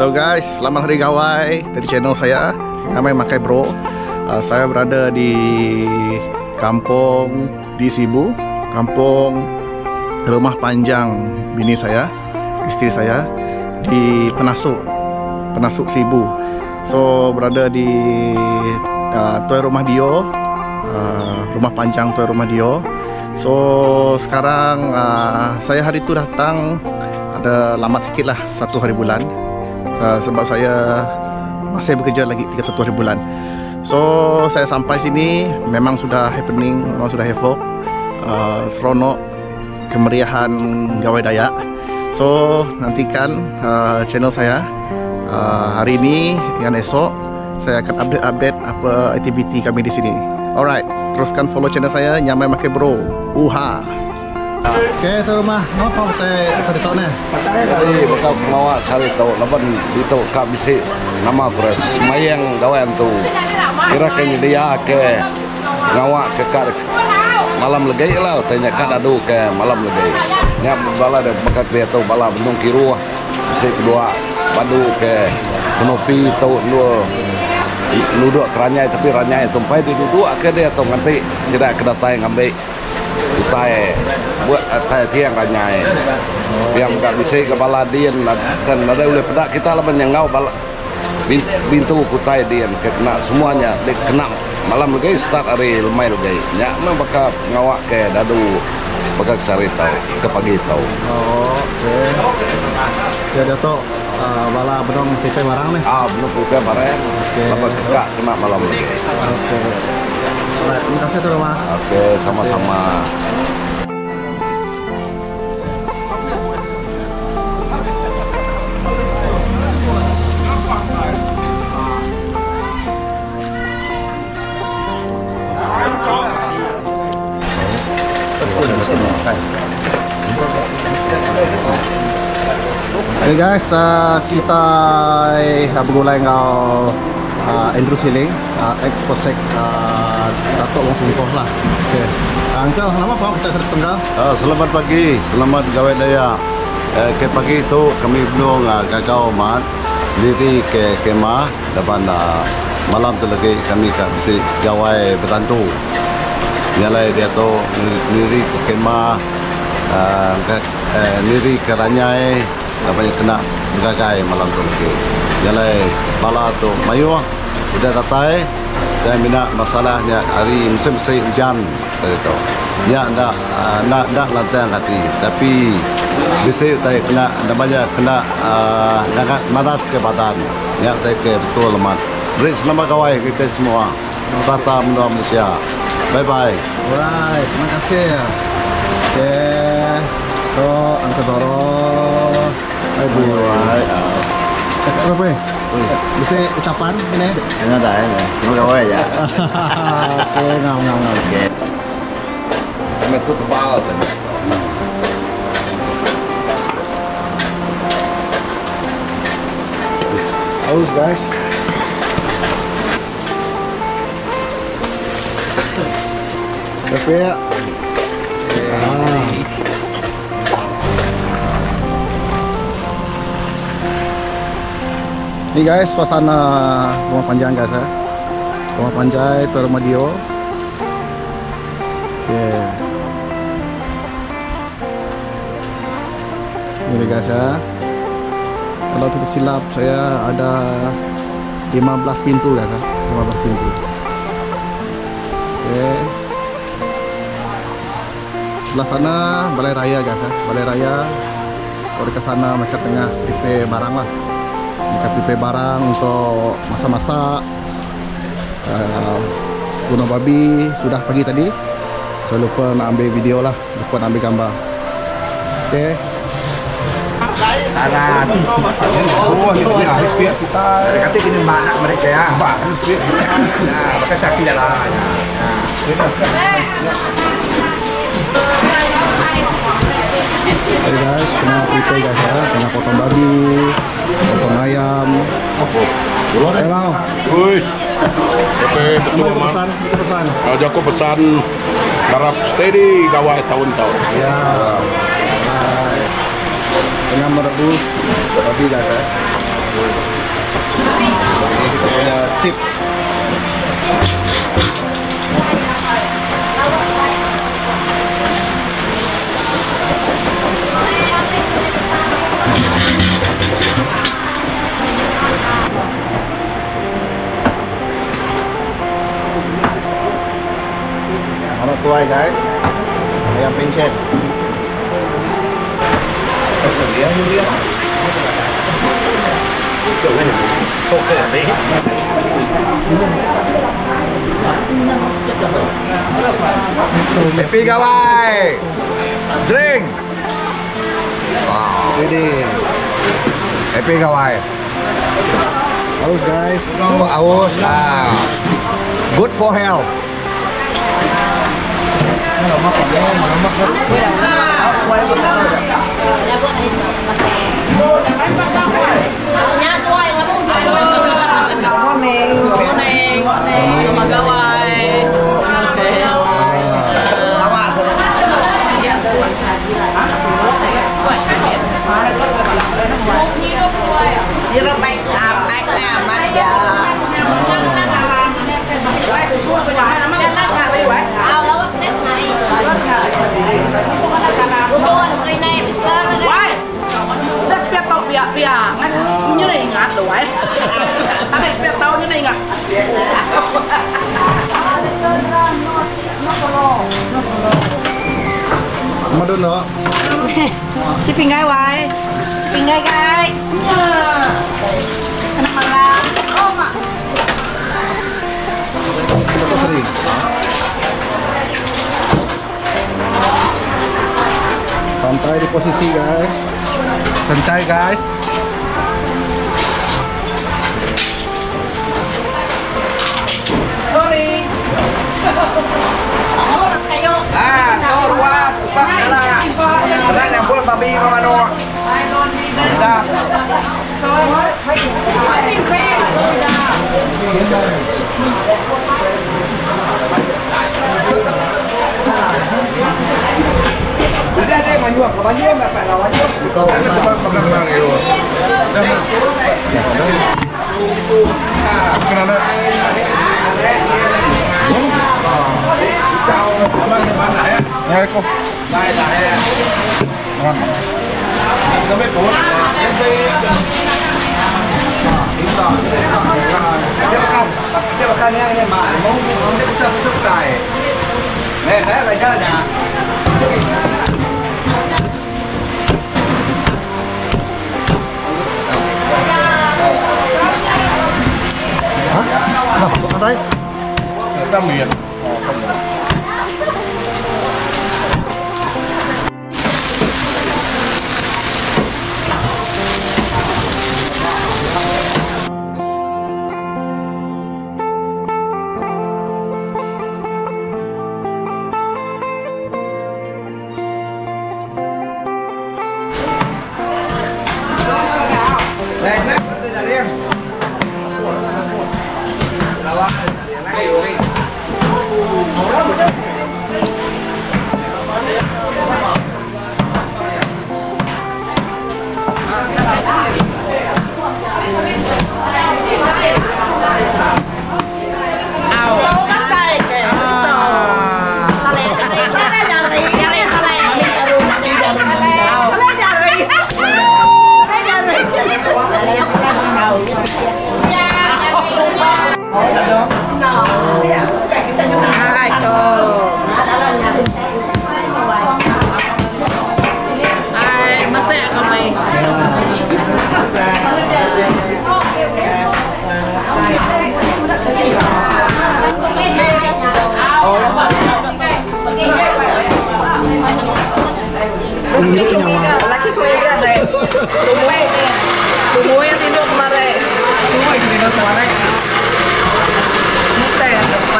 Hello guys, selamat hari gawai dari channel saya, Nyamai Makai Bro. Saya berada di kampung di Sibu, kampung rumah panjang bini saya, istri saya di Penasuk Sibu. So berada di Tuan Rumah Dio, rumah panjang Tuan Rumah Dio. So sekarang saya hari itu datang ada lambat sikit lah, 1 hari bulan. Sebab saya masih bekerja lagi 31 hari bulan. So saya sampai sini memang sudah happening, memang sudah havoc, seronok, kemeriahan gawai Dayak. So nantikan channel saya hari ini dengan esok saya akan update apa aktiviti kami di sini. Alright, teruskan follow channel saya Nyamai Makai Bro. Oke, itu rumah apa tadi tahu nih? Jadi bakal bawa sari tahu, laban itu kak bisi nama beras semayang gawain tu. Kira kini dia ke ngawak ke kar malam legay lah, tanya kan adu ke malam legay. Nya bala ada bakat dia tahu bala benung kiruah, si kedua padu ke menopi tahu dua keranyai tapi ranyai tumpai di duduk akhirnya dia tahu nanti tidak kedatai ngambil utai buat utai tiang ranyai yang tak bisa kepala dian dan ada oleh pedak kita lah menyengau bala bintu kutai dian kena semuanya kena malam lagi start hari lemai lagi nya memang bakal ngawak ke dadu bakal sari tau ke pagi tau. Oke. Ya dato bala benong pipe barang nih. Benong pipe barang. Oke. Bakal kena malam lagi. Oke. Alright, terima kasih tuh Mas. Oke, sama-sama. Hey guys, kita bergulai ngau Andrew Siling, ex-posek Datuk Wong Sungkoh lah. Okay. Uncle, nama apa kita tertengah? Selamat pagi, selamat gawai Dayak. Ke pagi itu kami belum kakao mat diri ke kemah depan malam tu lagi kami kasi gawai bertantu. Nyalai dia tu diri ke kemah, diri ke ranyai, dapatnya kena gagai malam tu lagi. Nyalai bala tu mayu udah datai. Saya minat masalahnya hari musim hujan itu. Ya nak lantai hati, tapi bisa saya kena namanya kena sangat manas ke badan. Ya saya ke betul lemat. Beri selamat kawai kita semua. Serta menua Malaysia. Bye bye. Alright, terima kasih ya. Oke, so Uncle Doro. Bye bye. Apa ya? Bisa ucapan ini? Enggak ada ya. Cuma kawai ya. Oke, ngam. Oke. Kami itu tebal tadi. Haus guys. Tapi ya. Ini guys, suasana rumah panjang guys ya. Rumah panjang Tuan Rumah Dio. Ini guys ya. Kalau tidak silap saya ada 15 pintu guys ya. 15 pintu. Oke. Sebelah sana Balai Raya guys ya. Balai Raya. Sore ke sana mereka tengah prepare barang lah. Mereka prepare barang untuk masak-masak. Bunuh babi sudah pagi tadi. Saya lupa nak ambil video lah, lupa nak ambil gambar. Oke. Saran. Oh, ini habis pihak kita. Kata ini anak mereka ya. Habis pihak. Nah, pakai sakit lah. Oke guys, kena prepare guys ya, kena potong babi, potong ayam. Mau? Woi. Oke, betul pesan, itu pesan. Joko pesan harap steady gawai tahun-tahun. Ya. Dengan merebus babi guys ya. sip. Selamat tuai guys. Ayam pencet. Happy gawai. Drink. Wow. Ini Happy gawai. halus guys. Aus. Good for health. như này ngạt đuổi anh này biết tao như này ngạt Madun no. Chị pinggay hoài. Pinggay guys. Anak malam. Oh, Mak. Kita sering. Santai di posisi guys. Santai guys. Tuh ruas, upah jalan. Kalian yang pun babi mamano. Sudah. Udah deh, manyuak, banjir nggak pak lawan yuk. Kenapa? Ya, kok. Dia makan ini mak, mau dia pucuk kai. Nih, saya belajarnya. Nah, bukan tay. Kita miền. laki ko ya deh tumuwi yang tidur kemarin kita yang depan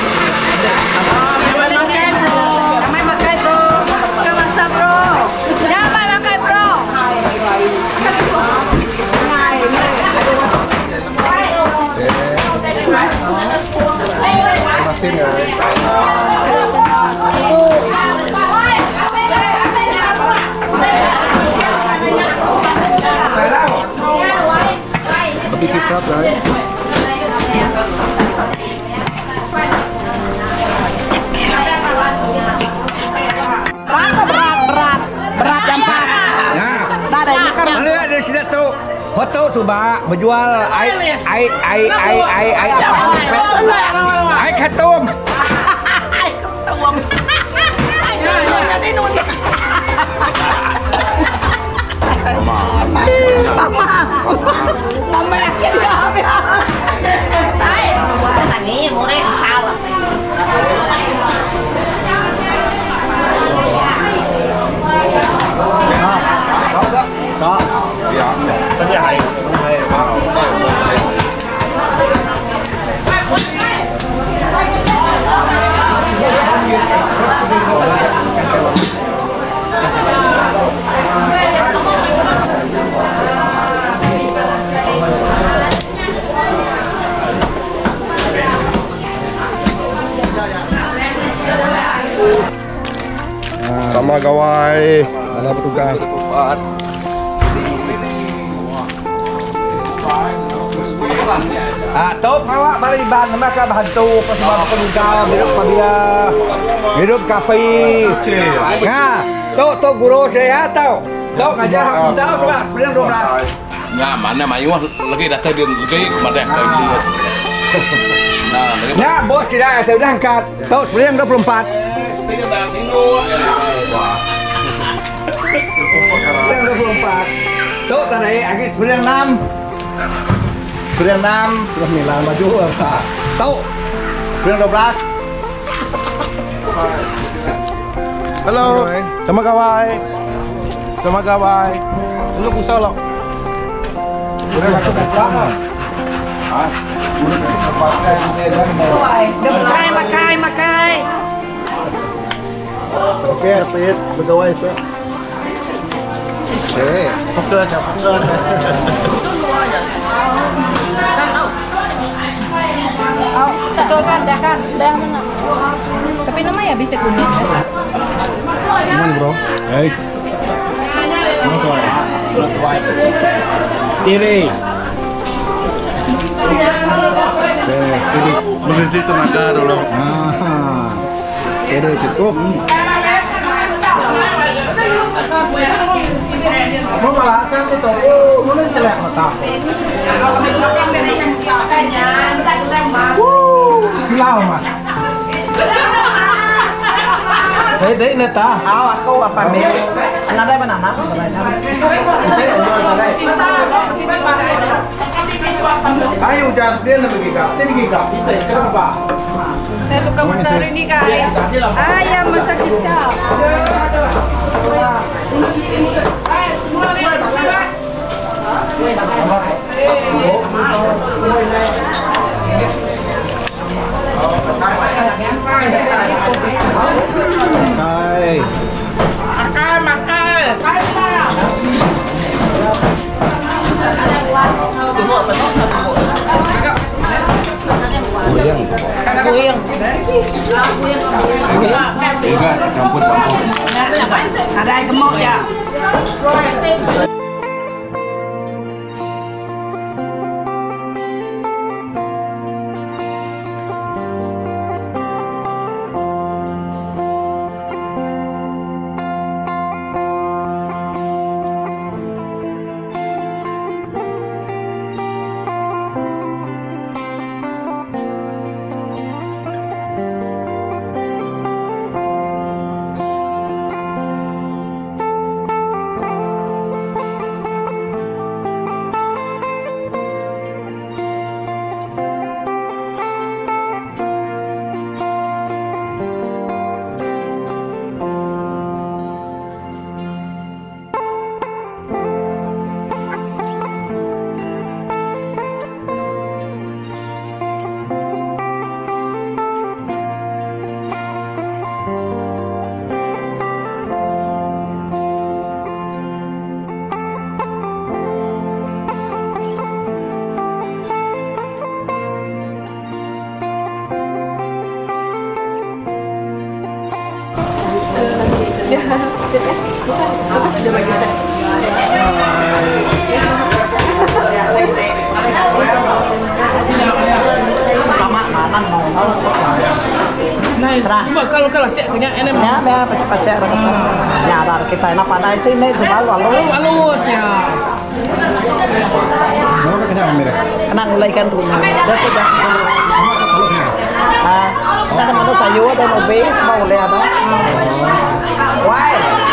Damay makai bro. Kamasa bro. Damay makai bro. Masin guys. Lebih kecap guys. di sini tuh foto coba berjual air ketum. Jadi nun. Mama yakin gak? Đấy, cái thằng nghĩ mua đây sao à? Có. Dạ. Bánh dài. Sama gawai, ada petugas. Tốt awak bari ban mereka bantu pasal petugas hidup kafe. Nah, Tok guru saya tahu. Tok ngajar aku tahu sebab 9-12. Nggak, mana mayu lagi datang dia lagi kemana ke Ilyas. Nah, bos tidak ada angkat. Tok 9-24. Tok tadi agak 96. 96 terus nilai maju apa? Tahu 9-12. Halo, sama kawai. Sama kawai. Lu usah lo. Udah masuk ke belakang. Ah, udah tempatnya ini dan Makai. Oke, repit, bergawai itu. Oke, fokus. Oh, betul kan, dah kan, dah mana? Tapi nama ya bisa kuning. Gimana bro? Hei. Stiri. Steady. Mengisi tenaga dulu. Steady cukup. Mau malah saya tuh mulai celek mata. Silau mah. Đấy nè ta. Aku apa mel? Ada banana sebenarnya. Ayo jangan dia lebih gigap. Bisa coba. Saya tukang masak ini guys. Ayam masak kicap. Hai. Makan. Guyang. Enggak, campur. Ada yang gemuk ya. Cuma kalau cek punya enem. Ya, pacak-pacak kita. Ya, kita enak pada sini sebal halus. Halus ya. Nama kenyang mereka. Anak mulai kan tuh. Dah tidak. Kita ada mana sayur dan obes mau lihat ada. Why?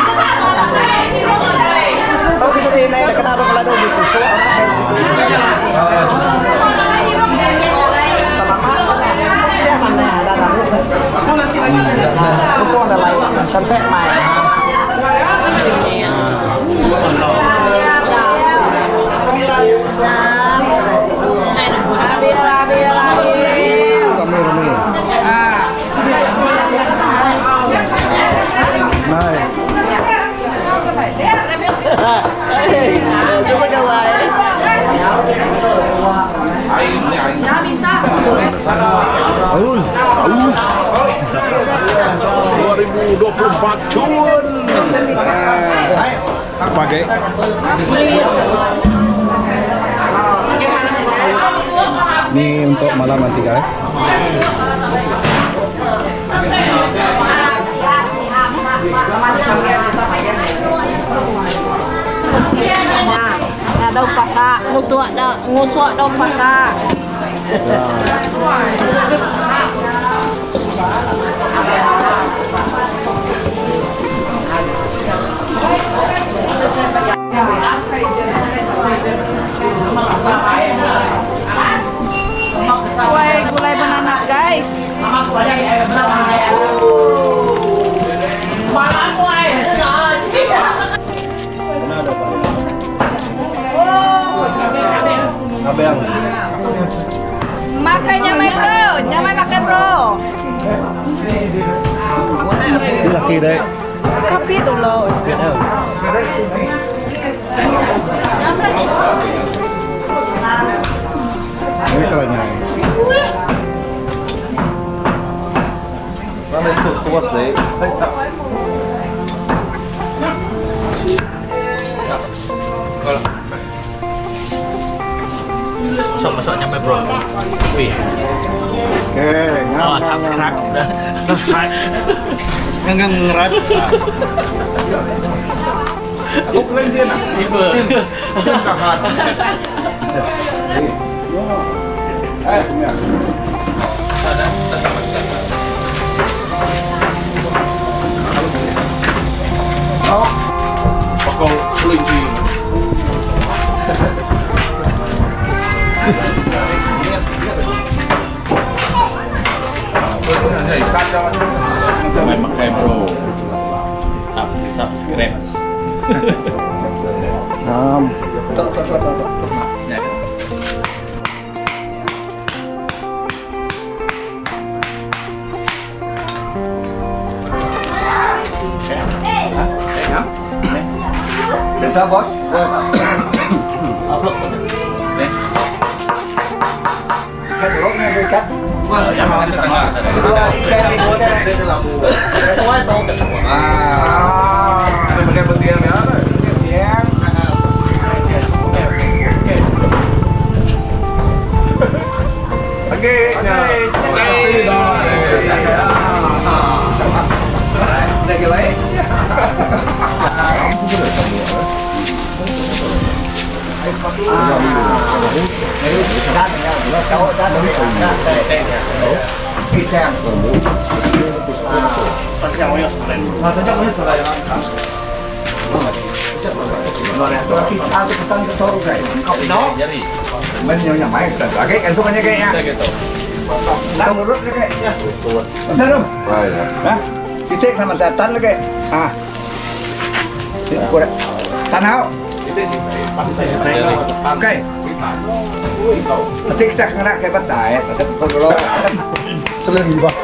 Oh di sini ada kenapa kalau ada di pusat orang bes. Siapa nih ada terus. Masih lagi. Itu ada lain. Cantik mai. Coba coba. Aus. 2024 cun. Sebagai Ini untuk malam nanti guys. Daun pasak, ngusuk daun pasak. Gulai bananas guys. Abang. Makan nyamai bro, nyamai makan bro. Ini laki deh. Kopi dulu. Ini kalanya. Mana itu tuas deh. Masuk nyampe bro. Wih. Oke, Oh, subscribe udah. Subscribe. Nggak ngerat. Aku keren dia nak. Ibu. bakal kelinci. Main pakai bro. Subscribe. Kita bos. Upload. Kan lo nih dekat. Yang mana di tengah? Pakai betian ya. Mình nhiều nhà máy là cái anh không anh cái nha. Đang một rút cái. Thấy không? Đó. Chị thích là mình tán cái. À. Cô đấy. Tán áo. Ok. Thích chắc là cái bắt tải, tập con lô. Sering banget.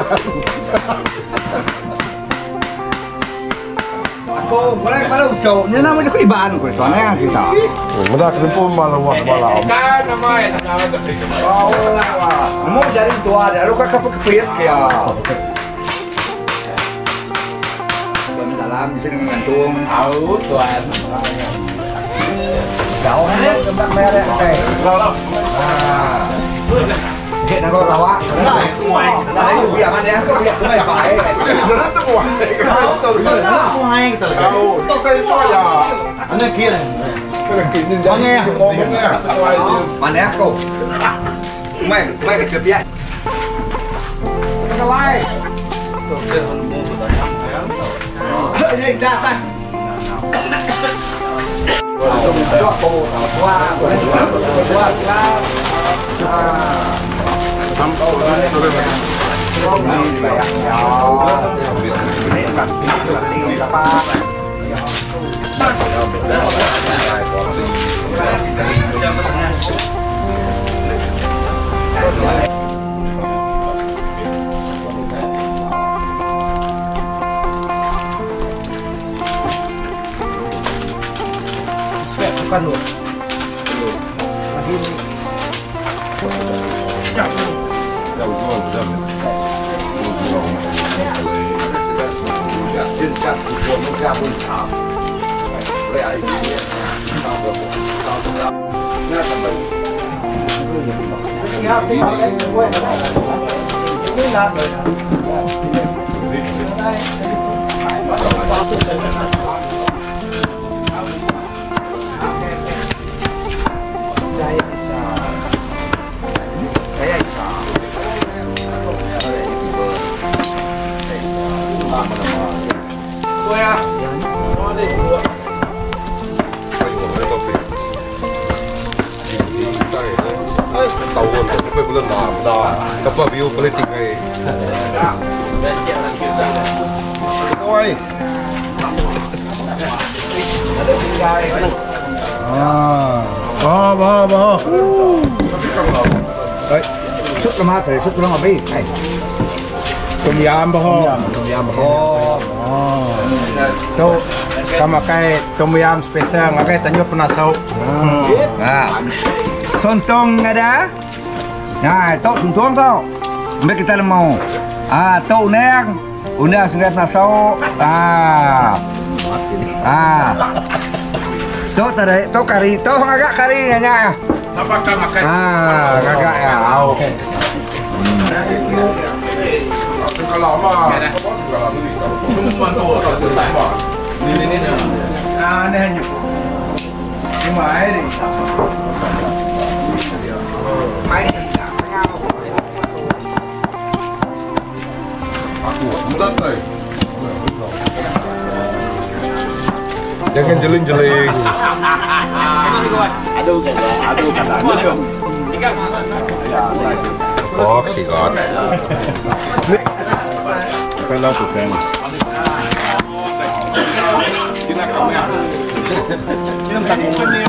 Cô, boleh kalau cowoknya namanya kok ibaan kok soalnya kita. Mudah kempul malam. Kan namanya. Oh, mau cari tua ada, lu kakak kepiyat ya. Kami dalam di sini menggantung. Tahu tuan. Jauh nih tempat merek. Oke. Kalau hiện là con lawak. Đấy, việc anh em có việc cũng phải. Anh này kia này. Nghe. Mà nè cô. Mày cái chụp vậy. Cái vai. Đây ra. Bukan lu. Tahu kan, tapi belum dah. Apa view politik ni? Oi. Bah. Súp lắm hả? Súp lắm mà biết. Tom yam boh. Tu kamakai tom yam spesial ngakai tanyo penasau. Nah. Sontong ada. Nah, tok sontong tau. Mbak kita mau. Tok neng. Udah sudah nasau. Tok tadi, tok kari, tok agak kari nya. Apakah makan? Agak ya. Oke. Kalau mah, ini. Aneh hanya. Cuma ini. Jangan jeling-jeling. Aduh kata. Oh, sikat. Kalau bukan. Sini kamu ya. Ini tanggung ni.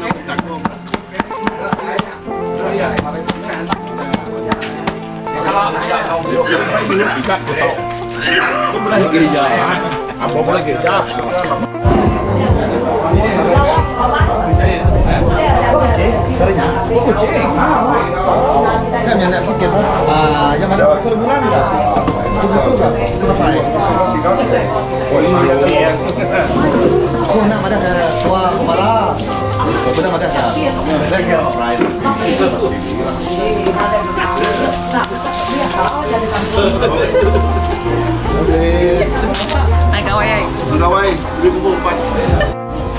Apa boleh kerja? Yang ada perbulan enggak? Begitu enggak? Selesai. Oh, nak ada tua kepala. Benar ada. Saya kira surprise. Hai kawai. Pegawai 2004.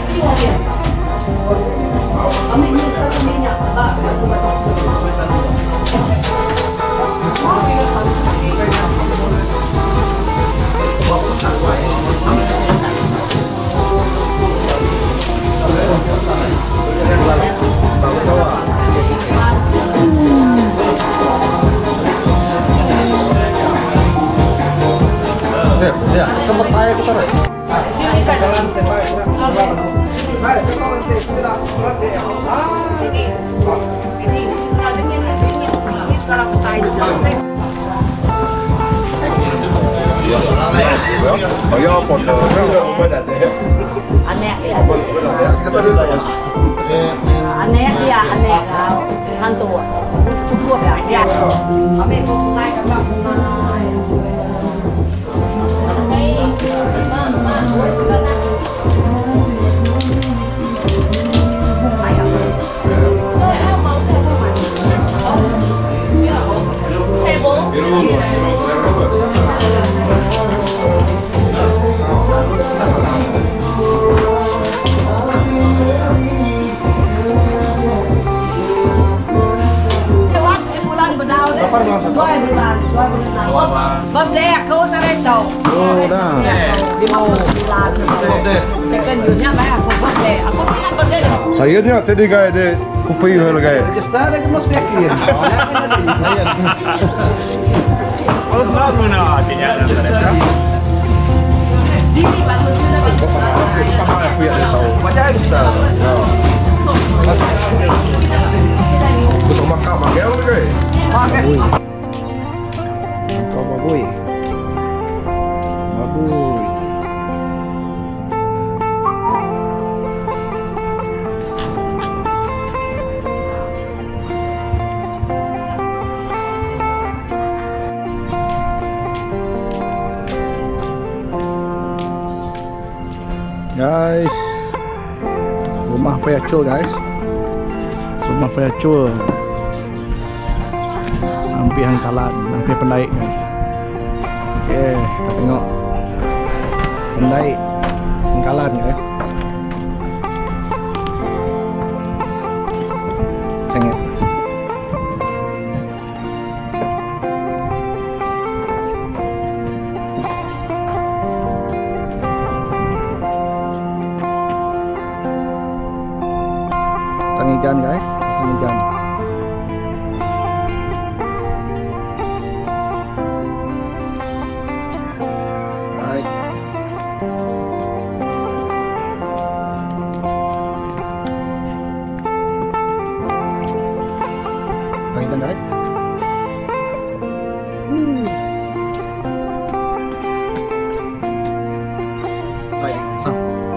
Ya, tempat air kita. Oh ya, foto. Aneh ya. Aneh dia, aneh hantu. Cukup ya. Kami mau naik ke sana. Bom deh aku sare tau. Oh, dah. Di mau bulan. Tekan dunia bae aku bom deh. Aku ingat bom deh. Sayurnya tadi gaya de kupi hal gaya. Gestar lagi mas yakin. Kalau nggak mana artinya? Ini bagus sudah bagus. Macam gestar. Betul makan magel gaya. Kau babuy. Babuy. Guys, rumah Payacul guys, rumah Payacul, hampir Hangkalan, hampir Pendaik guys. Oke, kita tengok Pendaik Hangkalan guys. Sengit. Tangigan guys, Tangigan. Baik. Tangigan guys. Saya, sang.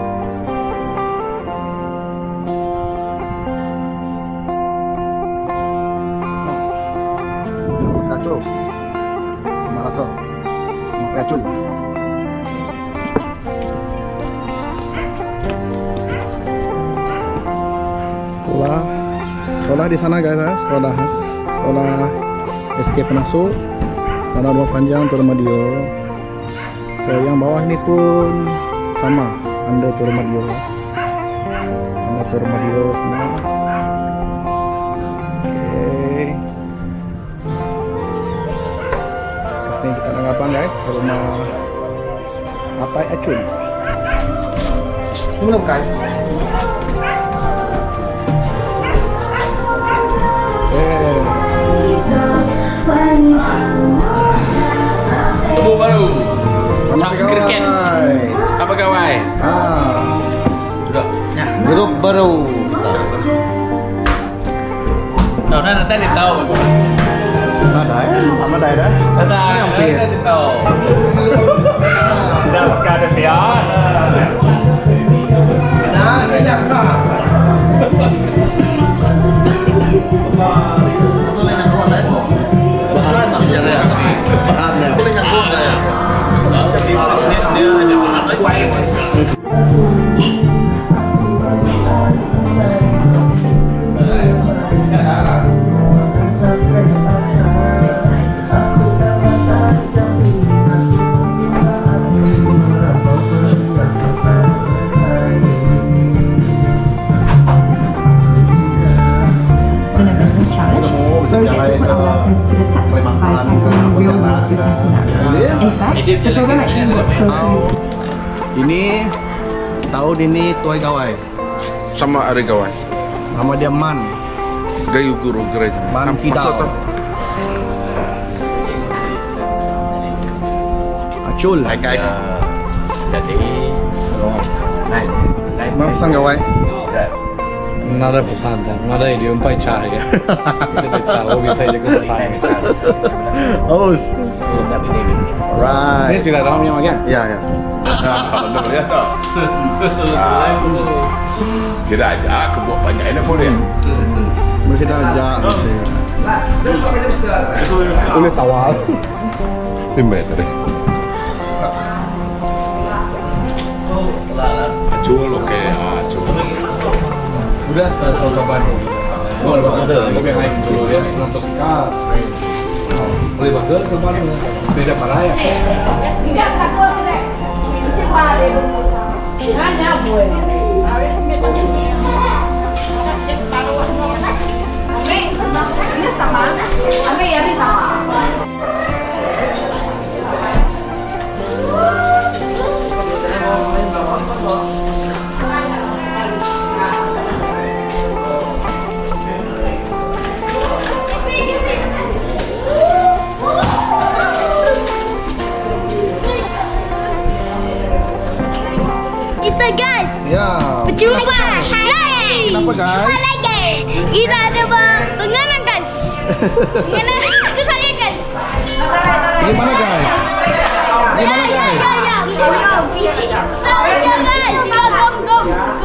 Kacau, marasa, kacau. Sekolah di sana guys, sekolah SK Penasu, sana Rumah Panjang Turumadio. So yang bawah ini pun sama, under Turumadio, under Turumadio semua. Kita tanggapan guys ke rumah apa Acun. Belum kan? Temu baru. Sabs kriket. Apa kawan? Sudah. Grup baru. Tahu nanti tahu. Ada ya? Sama ada dah. Ada. Nanti tahu. Dah pakai ada pian. Nah, banyak lah. So get to put lessons to the text by tackling real world business scenarios. In fact, the program actually works closely. Ini tahun ini tuai gawai. Sama ada kawan. Nama dia Man. Gayu guru gereja. Man Kidal. Acul. Hai guys. Jadi Mana pesan gawai? Nggak ada pesan, nggak ada idiom pacar ya. Kita tahu bisa juga pesan. Oh, right. Ini sila dalamnya bagian. Ya, ya. Anda melihat tak? Kira aja kebuat banyak ini boleh. Mesti dah ajak. Boleh tawar. Timbe tadi. Acul oke, acul. Udah setelah kapan? Mau ada, tapi yang lain dulu ya, nonton sikat. Boleh banget kemarin, beda parah ya. Tidak takut deh. Siapa ada yang nanya gue. Ini sama. Ame ya ini sama. Berjumpa lagi. Kenapa guys? Lagi. Kita ada pengenang guys. Pengenang itu saya guys. Gimana guys? Gimana guys? Ya guys, go.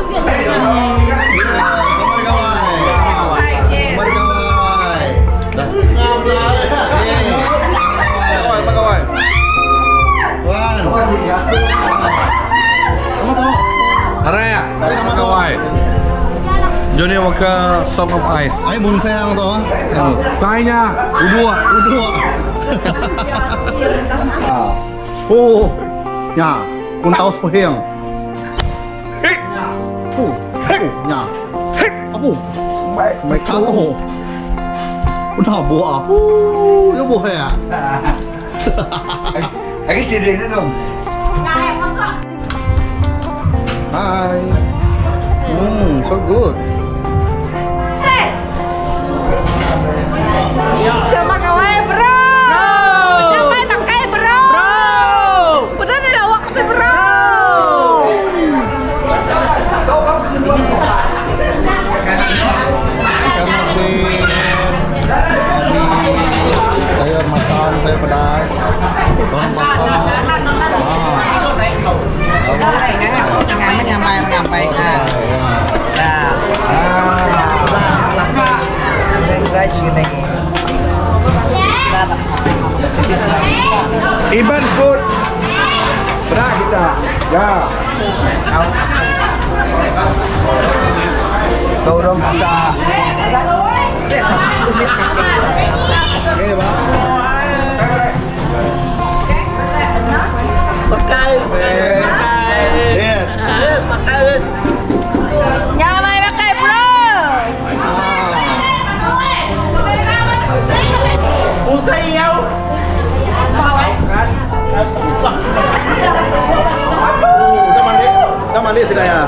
Araya, kawai. Johnny Walker Song of Ice. Ay, bunseng to. Kayaknya udua. Oh, ya, kun tahu sepeheng. Ya, apa? Baik kau. Udah buah. Ya buah ya. Lagi sini dong. Hi. So good. Sama kawan bro. Sampai pakai bro. Udah dilawak ke bro. Ikan masin. Sayur masam, sayur pedas. Bawang basah. Iban food. Pernah kita. Ya. Kau dong masak. Oke, Bang. Yes. Jangan main pakai bro. Udah mandi sudah ya.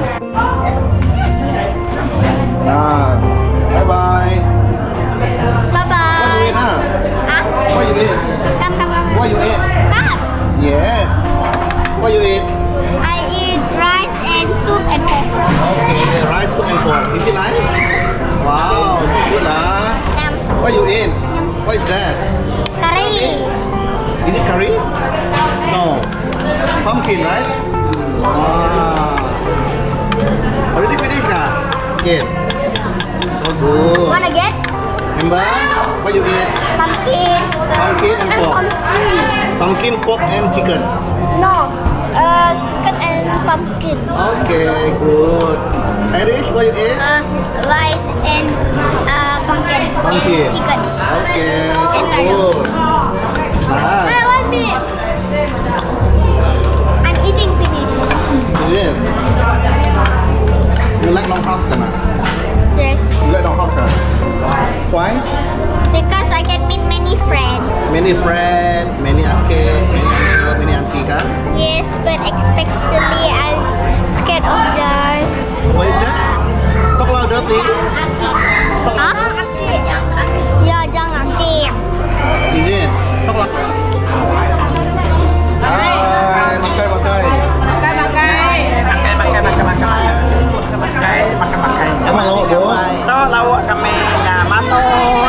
Nah, bye bye. Bye bye. What you eat? Come. What you eat? Come. Yes. What you eat? I eat rice and soup and pork. Okay, rice soup and pork. Is it nice? Wow, so good lah. Yum. What you eat? What is that? Curry. Is it curry? No. Pumpkin, right? Wow. Already finished ah? Okay. So good. Wanna get? Remember? What you eat? Pumpkin. Pumpkin and pork. Pumpkin, pork and chicken. No. Chicken and pumpkin. Okay, good. Irish, what you eat? Rice and pumpkin. Pumpkin. And chicken. Okay, And so good. Nice. I want me. I'm eating finish. Is it? You like long house kan? Yes. You like long house kan? Why? Because I can meet many friends. Many friends, many arcade, many uncle, many auntie kan? Yes, but especially I'm scared of the What is that? Talk louder please. Hah? Ya, jangan aktif. Is it? Talk louder. Hai, makai. Emang lawak bo? Đó lawak kami nhà mano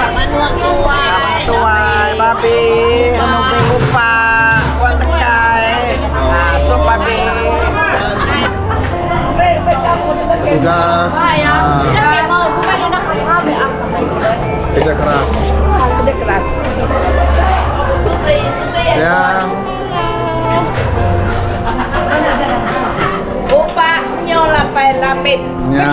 tua babi lupa kuat tekai sup babi Tugas. Kerja keras. Ya. Upah lapit. Ya.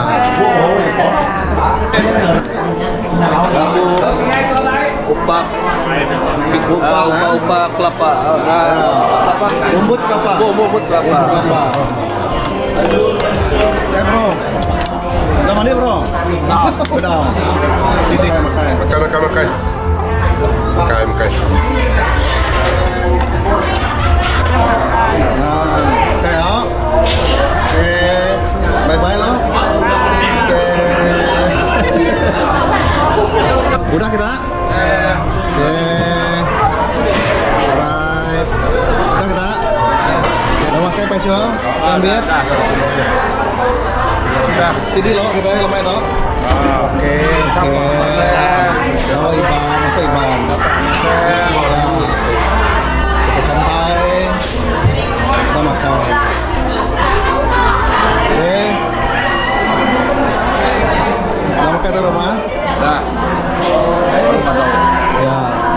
Upak kelapa. Rumput kelapa. Rumput kelapa. Ya bro. Udah mandi bro? Udah. Sisi makan. Makan. Nah, teh ya. Oke. Bye-bye lo. Oke. Udah kita? Oke. Right. Udah kita? Udah makan peco? Ambil. udah. Jadi lo kita lemah itu. Oke, sama Mas. Oh, Iban, masa Iban. Kita santai. Kita makan. Oke. Kita makan di rumah. Nah. Ya.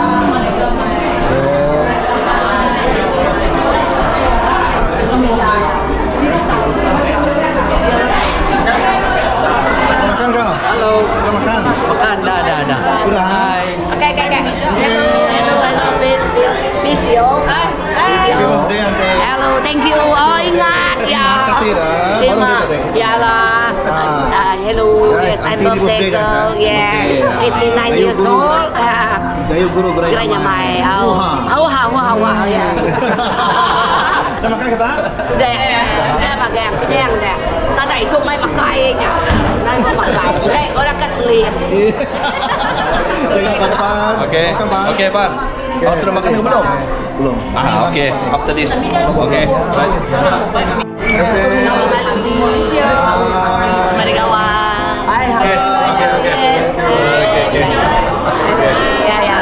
Makan kau? Halo. Sudah makan? Makan, dah. Sudah. Okay. Hello, peace yo. Hello, thank you. Oh, ingat ya. Terima. Yalah. Hello, yes, I'm birthday girl. Yeah, 59 years old. Gayu guru Geranya mai. Wah, ya. Udah makan kita? Udah makan. Kenyang dah. Tak ikut mai makan nya. Nai mau makan. Orang keselip. Jaga depan. Oke, Pak. Oh, sudah makan belum? Belum. Oke. After this. Oke. Baik. Terima kasih. Mari kawan. Hai. Oke. Ya.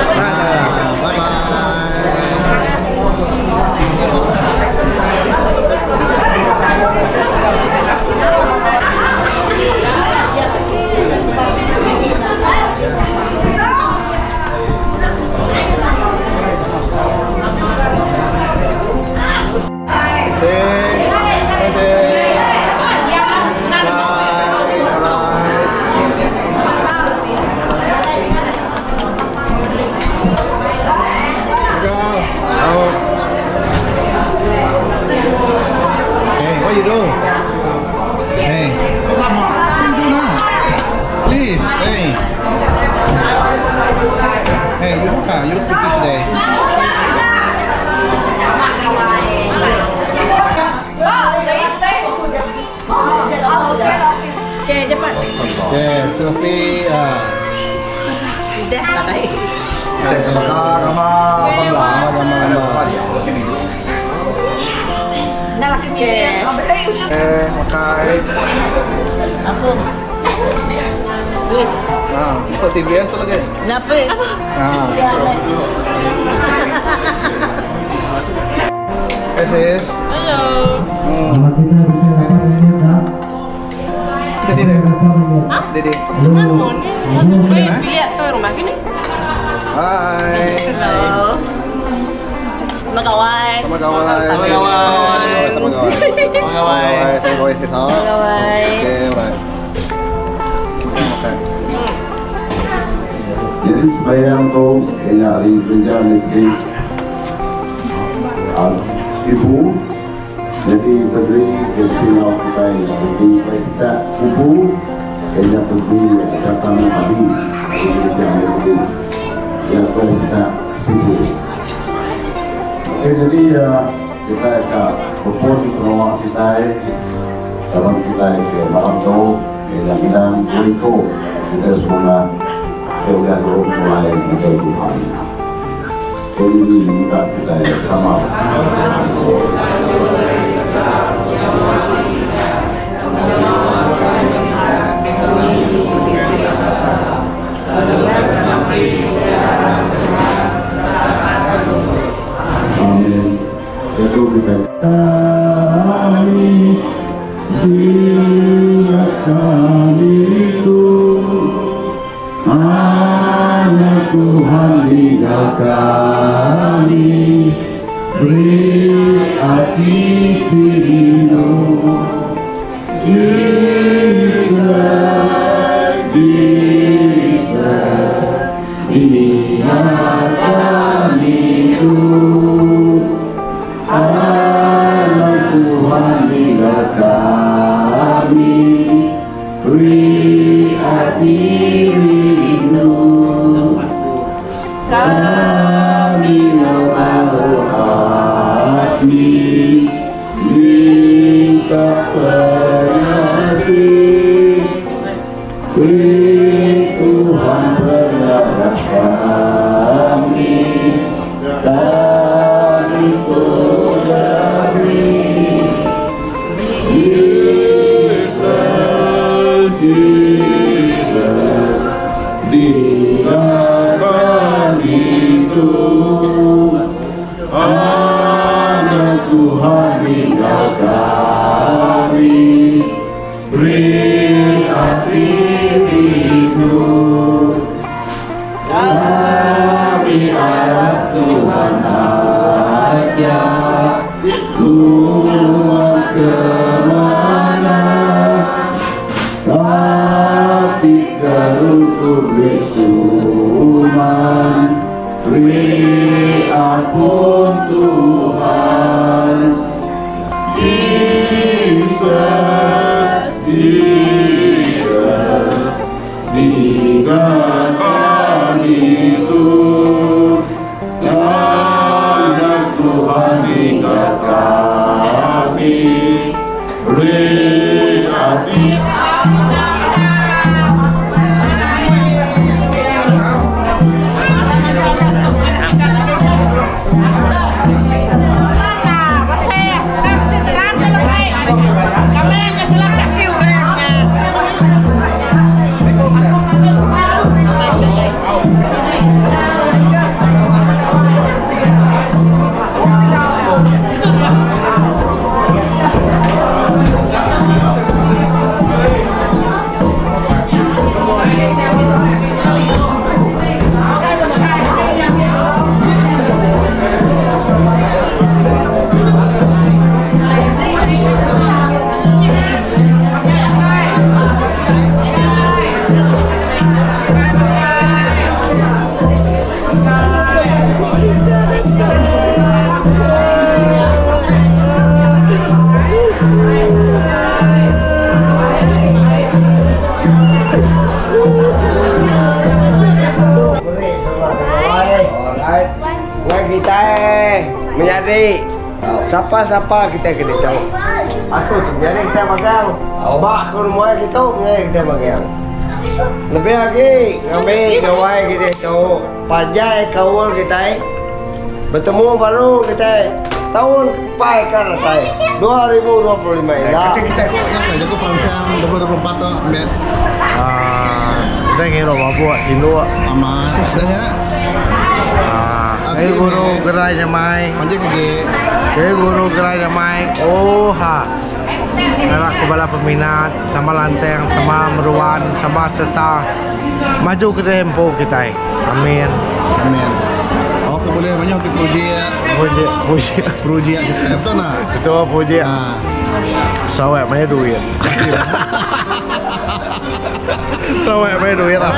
What you do? Hey. Please, hey. Hey, you look pretty today. Oke, cepat. Oke, selfie. Udah, pakai. Makai. Apa? Luis. Nah, itu TVS tu lagi. Kenapa? Nah. Sis. Halo. Kita Dede. Dede. Namun, satu bilik tu rumah kini. Hai. Halo. Sama kawan. Sama kawan. Sama kawan. Sama kawan. Sama kawan sis. Sama kawan. Oke, alright. Makan. Jadi supaya untuk hari kerja negeri sibuk, jadi berdiri di pulau kita ini, jadi kita sibuk, kena berdiri datang hari kerja negeri, yang kita sibuk. Oke, jadi kita akan berpon rumah kita dalam kita ke malam tu, yang berikut kita semua kita mulai menjadi Tuhan. Jadi minta kita sama. Amin. Itu kita. Hanya Tuhan tinggal kami, beri hati sirinu. Jesus, inilah kami itu. Hanya Tuhan tinggal kami, beri hati rindu. Kami menaruh hati, minta pengasih, beri Tuhan penyerah kami, kami berdiri. Yesus. beri hati hidup. Kami harap Tuhan ajak keluar kemana, tapi kalau cuman beri ampun Tuhan. Jesus, Jesus, tinggalkan itu. Anak Tuhan ingat kami, beri hati. Kita menjadi siapa kita kena tahu. Aku tu biar kita makan. Bak ke rumah kita menjadi kita makan. Lebih lagi kami gawai kita tahu panjai kawal kita bertemu baru kita tahun pai karatai 2025 ini. Kita yang jago perangsang 2024 tu met. Udah kira bawa Indo aman. Dah ya. Hey guru gerai jamai. Panjang lagi. Hey guru gerai jamai. Oh ha. Gerak kepala peminat, sama lanteng, sama meruan, sama serta maju ke tempo kita. Amin. Amin. Oh, boleh banyak kita puji ya. Puji ya. Betul nak? Betul puji. Sawai banyak duit. Sawai banyak duit lah.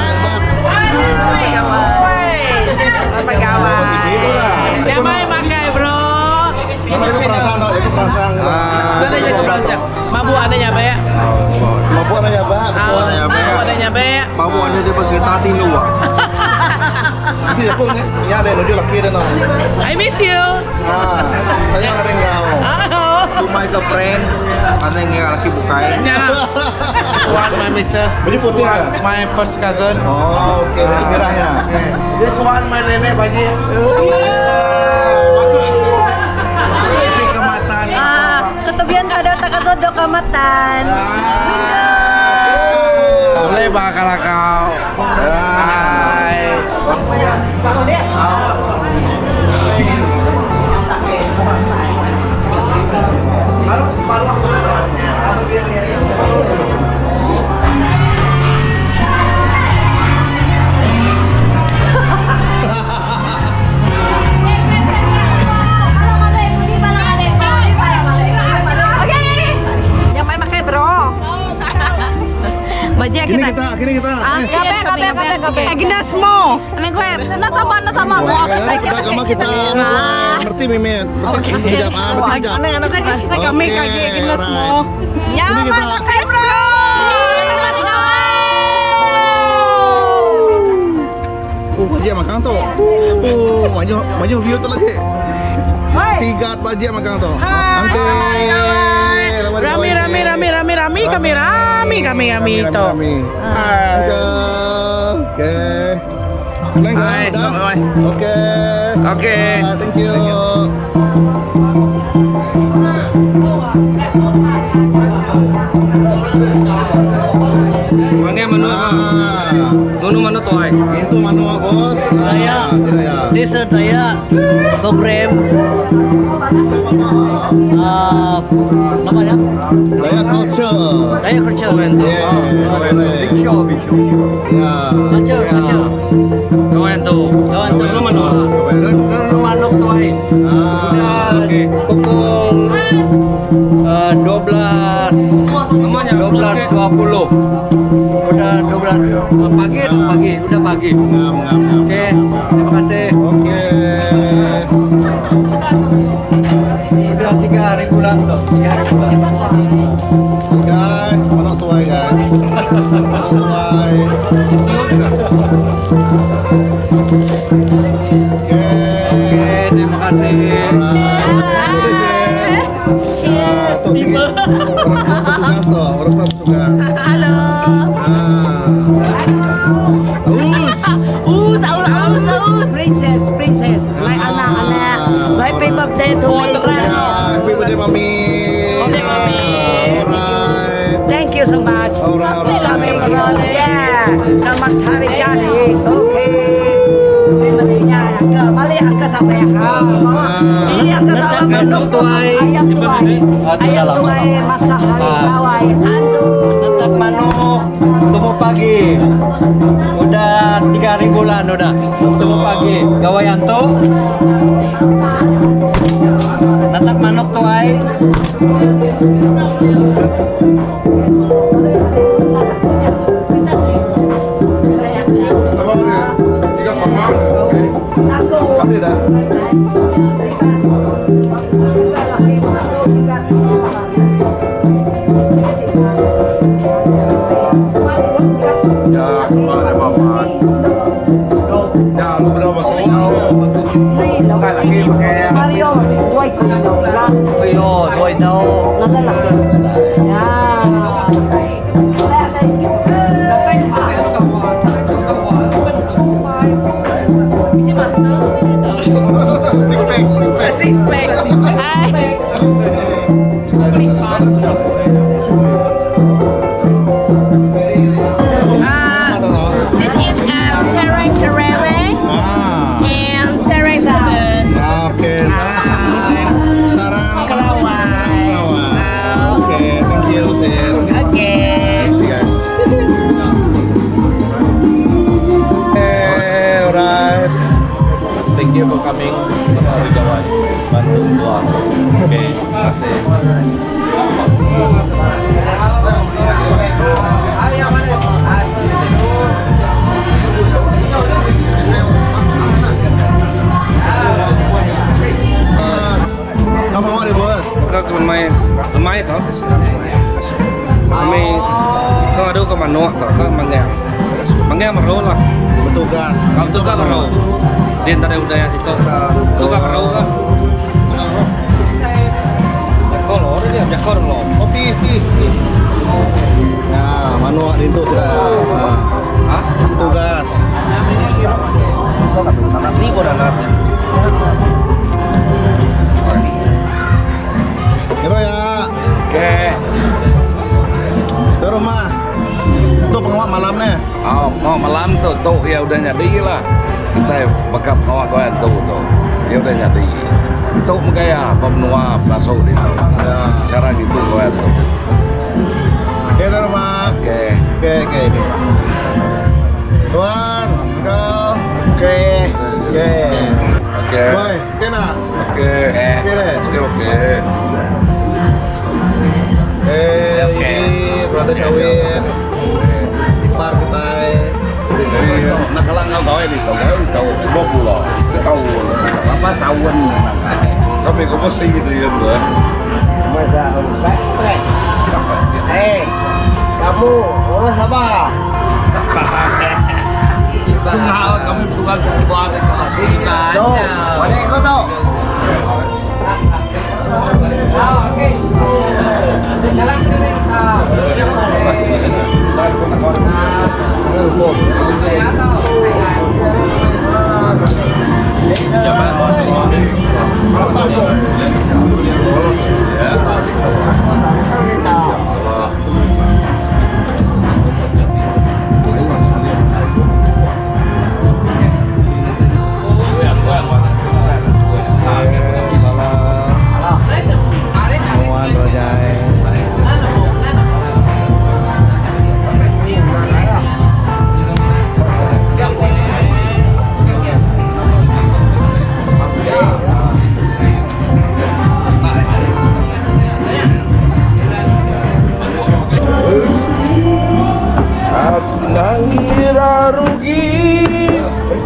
Apa kawan? Jamai makai bro. Jago perangsang. Ada jago perangsang. Mabuk ada nyabe ya? Mabuk ada nyabe. Mabuk ada dia pakai tadi luar. Nanti aku ni ada nuju laki dah no. I miss you. Saya ada engkau. To my girlfriend, ada yang laki bukai. One my missus. Baju putih lah. My first cousin. Oh, okey. Baju merahnya. This one my nenek baju. Ketebian ada tak ada kamatan. Boleh bakal kau. Hai. Bajak Kini kita. kita. Agenda semua. Ane gue natama mo. Kama kita berarti mimet. Berarti hijab. Kita kami kaki agenda semua. Nyaman pakai bro. Bajak makan tu. Banyak view tu lagi. Sigat bajak makan tu. Nanti. Rami itu. Oke. Thank you. Manu toy. Itu manu bos. This saya program namanya Daya Culture. Daya Culture. Big show. Culture. Kawan tu mana? Manuk tu ai. Okey. Pukul 12.20. Udah 12 pagi. Udah pagi. Okey. Terima kasih. Udah 3 bulan tu. 3 bulan. Guys, manuk tuai guys. Manuk tuai. Oke, terima kasih. Orang petugas. Halo. Princess. My anak. Happy birthday to me. Happy birthday, Mami. Thank you so much. Coming from selamat hari jadi. Oke. Mali angka sampai ini angka sampai menuk tuai. Ayam tuai masa hari kawai. Nantak manuk temu pagi. Udah 3 bulan udah. Temu pagi. Gawayan tu. Nantak manuk tuai. Kati dah. Ya, kemana Mamat? Ya, lu berapa semua? Bukan lagi pakai Mario, dua ikut lah. Dua itu. Nada lagi. Ya. Bisa masuk. Six pack. Hai. This is sarang kerewe and sarang sabun. Oke, sarang Kerawang. Oke, thank you sis. Oke. See guys. Alright. Thank you for coming. Hari Gawai, Bandung tua. Oke, terima kasih. Kamu mau di bos? Các máy có máy thơ đâu có mà nọ có mà nghe mà rô là Petugas. kamu tuh kan rô di antara budaya itu tuh kan rô kan jakor loh dia jakor loh Kopi. Nah, manual itu sudah. Hah? Petugas. Ini kok ada nanti Hero ya. Oke. Ke rumah. Itu pengawal malamnya. Mau malam tuh ya udah jadi lah. Kita bakal ngawak kawan tuh. Ya udah jadi. Tuh kayak pemnua masuk di situ. Ya. Cara gitu kawan tuh. Oke, ke rumah. Oke. Tuan, kau. Oke. Boy, kena. Oke. Oke. Ini berada Cawin. Ipar kita. Nak kalang ngau gawe di tahu 20 tahun. Apa tahun Kami kok mesti gitu ya, Bro. masa kamu orang Sabah. Tunggal kami tukang keluar kasih Tuh, mana ikut tuh? Aku nangira rugi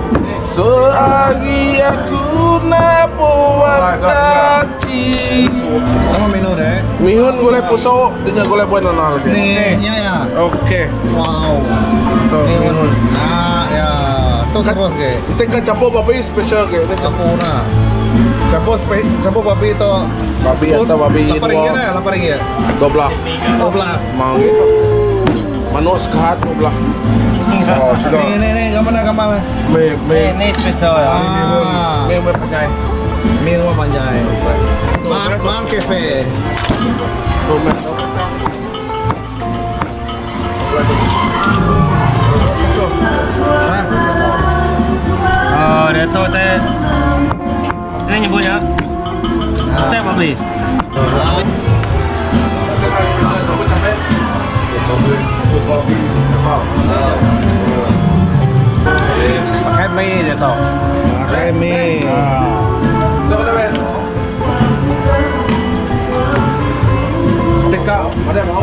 selagi aku nak puas kaki. Apa menu deh? Mihun gulai pusok dengan gulai buah nanal. Nih, ya. Oke. Wow. Tuh mihun. Ah, ya. Tuh terus ke. Kita kan campur babi spesial ke. Campur na. Campur babi itu. Babi atau babi ini. Lapar lagi ya? 12. Mau gitu. Manuk sekat 12. Oh, sudah. Nih, gambar. Ini spesial ya. Mie pakai. Mie rumah panjai. Man cafe. Oh, dia tu teh. Ini nyebutnya. Teh babi. Pakai mie dia tu. Pakai mie. Teka, ada mau?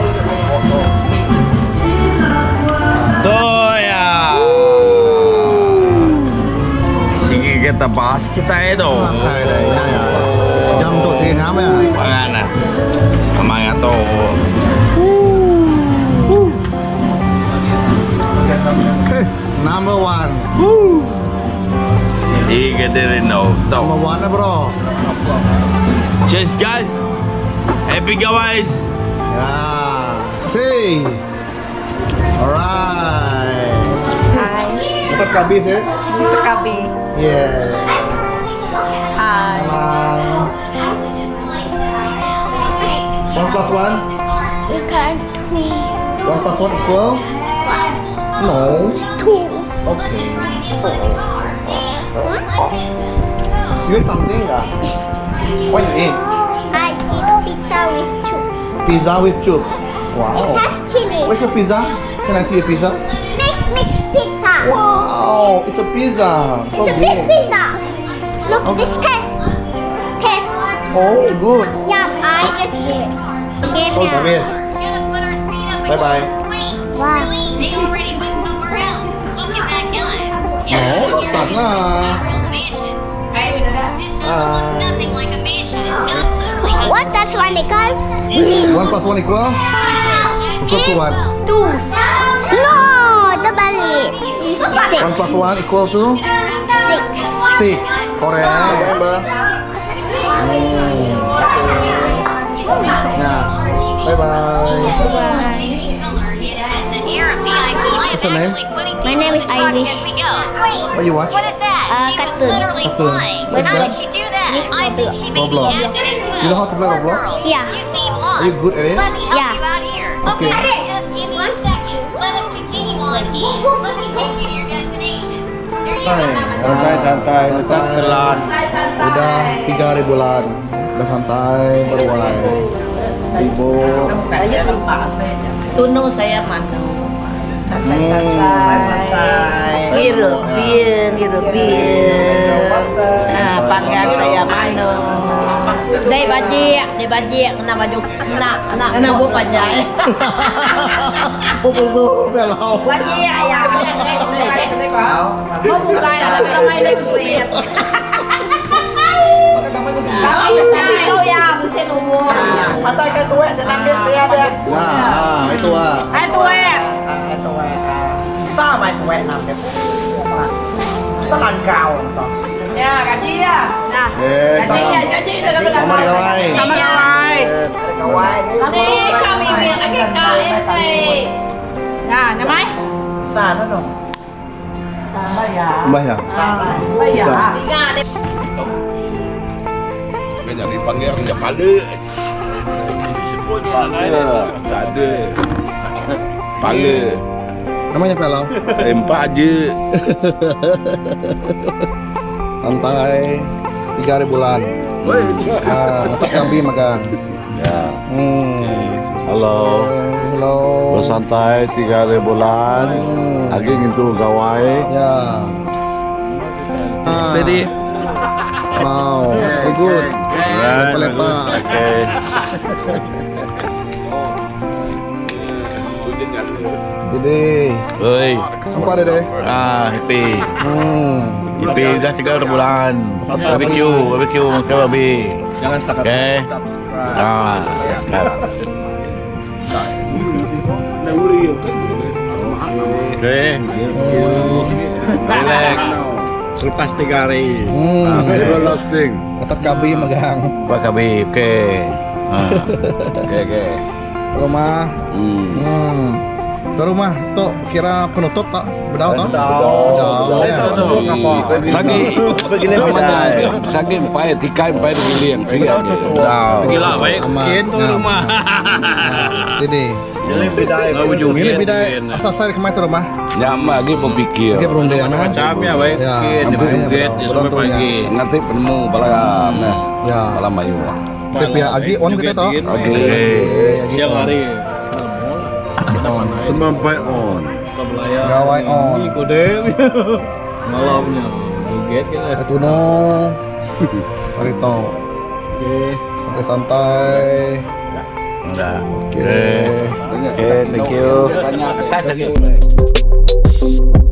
Tuh ya. Sige kita bahas kita itu. Jam tu sige ngam ya. Mana? Amang itu. Number 1. Sige dari no. Number 1 bro. Cheers guys. Happy guys. Ya. See. Alright. Hai. Tetap kabis ya? Terkabi. Yeah. Hai. 1 plus 1? Bukan 1 plus 1 equal? No. 2. Okay. You eat something enggak? What you eat? I eat pizza with soup. Pizza with chup. Wow. It has chili. Where's your pizza? Can I see your pizza? Mix pizza. Wow, it's a pizza. So It's a big pizza. Look, this test. Oh, good. Yeah, I just did. Oh, service. Bye bye. Wow. They already went somewhere else. Look at that gun. Oh, tak lah. Mansion. This doesn't look nothing like a mansion. It's got literally. What? That's one equal? 1 plus 1 equal? Equal to what? 2. No, the balik. 1 plus 1 equal to? 6. Correct. Remember? Nah, bye bye. What's your name? My name is Irish. What you watch? Cartoon. Cartoon. What's that? Roblox. You know how to play Roblox? Yeah. Are you good at it? Yeah. Okay. Just give me a second. Let us continue on and let me take you to your destination. There you go. Santai, tetap telan. Udah 3 bulan. Udah santai, baru mulai. Ibu. Tuno saya mano. Santai-santai. Ngirup-ngirup. Nah, panggilan saya mano. Dai bajik kena baju kena bu panjang. Betul belau. Bajik ya. Mau buka ya, kamay na kuswet. Kau ya, mesin umur. Matay ka tuwe, dinamit niya deh. Nah, itu ah. Itu eh. Ito sama ito namin. Sa langkaw to. Ya, gaji ya. Nah, gaji na kami sama kawai. Sama kawai. Kawai. Kami biar lagi KMT. Nah, namanya? Sana dong. Sana ya. Mbah ya? Mbah ya. Jadi panggil kerja pada. Ada. Pala. Namanya pelau? Empat aja. Santai 3 bulan. Tetap kambing makan. Ya. Halo. Halo. Bersantai 3 bulan. Lagi ngintu gawai. Ya. Steady. Wow. Very good. Lepak-lepak. Okay. Dede. Oi. Sumpah Dede. Happy. Happy dah 3 bulan. Barbecue makan babi. Jangan setakat subscribe. Subscribe. Relax. Selepas 3 hari. Everlasting. Ketat kabi megang. Buat kabi. Okey. Okey. Rumah. Ke rumah tu kira penutup tak? Bedau tak? Sagi. Sagi empat, tikai empat gilian. Gila baik. Mungkin tu rumah. Jadi. Ini beda. Asal saya kemana tu rumah? Ya, mak lagi berfikir. Kita belum dia nak. Macam ya baik. Mungkin dia sampai pagi. Nanti penemu balam. Ya. Balam ayu. Tapi agi on kita tu. Siang hari. Semampai on. Gawai on. Kode malamnya. Buget kan. Atuno. Hari tu. Santai-santai. Dah. Okey. Thank you. Tanya atas lagi.